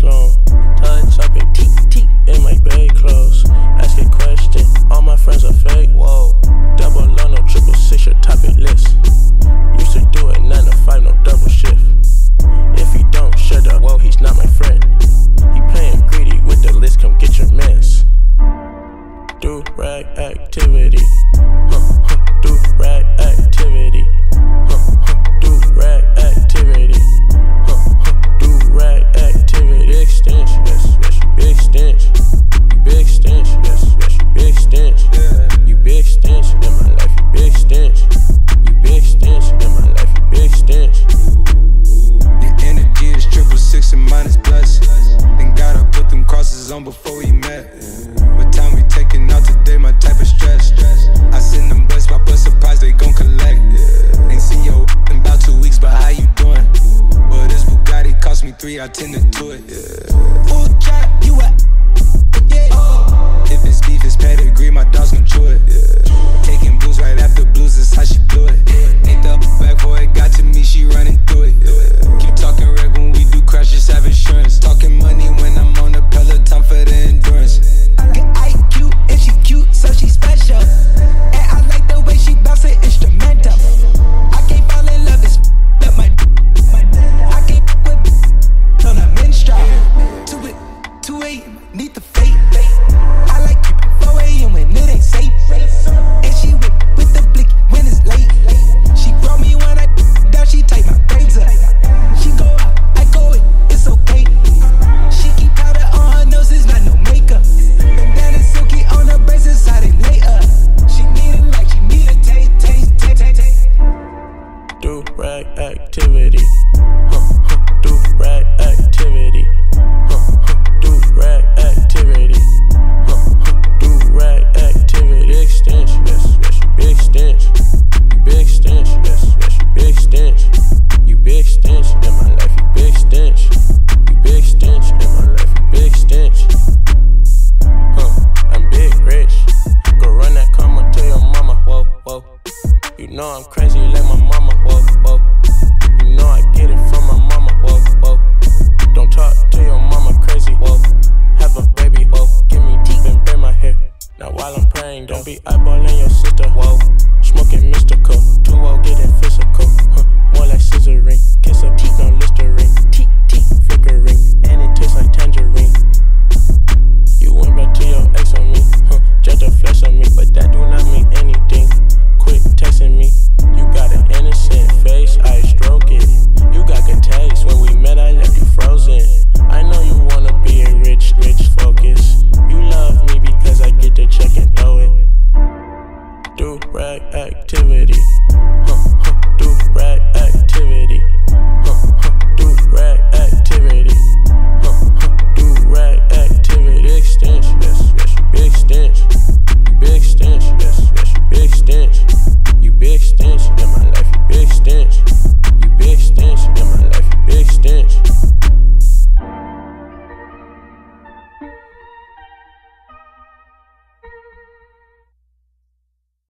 long. Touch up it, teep, in my bed clothes. Ask a question, all my friends are fake. Whoa, double on no 666, your topic list. Used to do it 9 to 5, no double shift. If he don't shut up, well, he's not my friend. He playing greedy with the list, come get your mess. Durag activity, Durag activity, Durag activity, Durag activity. Big stench, yes, you big stench. You big stench, yes, you big stench. You big stench in my life, you big stench. You big stench in my life, you big stench. Your energy is 666 and minus plus. Then gotta put them crosses on before we met. What time we taking out today, my type of stress. I send them bus by bus, surprise they gon' collect. Ain't seen your in about 2 weeks, but how you doing? Well, this Bugatti cost me 3, I tended to it. Full trap, you a if it's beef, it's pedigree, my dogs gon' chew it. Taking blues right after blues, is how she blew it. Ain't the back before it got to me, she running through it. Keep talking reg when we do crash, just have insurance. Talking money when I'm on the Peloton for the endurance. Get IQ and she cute, so she special. And I like the way she bounce it instrumental. I can't fall in love, it's up my I can't with on a minstrel. 2 a.m. need the fate. I like keeping 4 a.m. when it ain't safe. And she with the blicky when it's late. She grow me when I down, she take my braids up. She go out, I go in, it's okay. She keep powder on her nose, it's not no makeup. Bandana silky on her braces, how they lay up. She need it like she need a taste. Durag activity, Durag activity, Durag activity, Durag activity. Big stench, yes, you big stench. You big stench, yes, you big stench. You big stench in my life, you big stench. You big stench in my life, you big stench. I'm big rich. Go run that karma to your mama, whoa. You know I'm crazy like my mama, whoa. You know I get it from my mama, whoa. Don't talk to your mama crazy, whoa. Have a baby, whoa. Give me teeth and braid my hair. Now while I'm praying, don't be eyeballing your sister, whoa. Smoking mystical, 2-0 getting physical, more like scissoring. Kiss her teeth.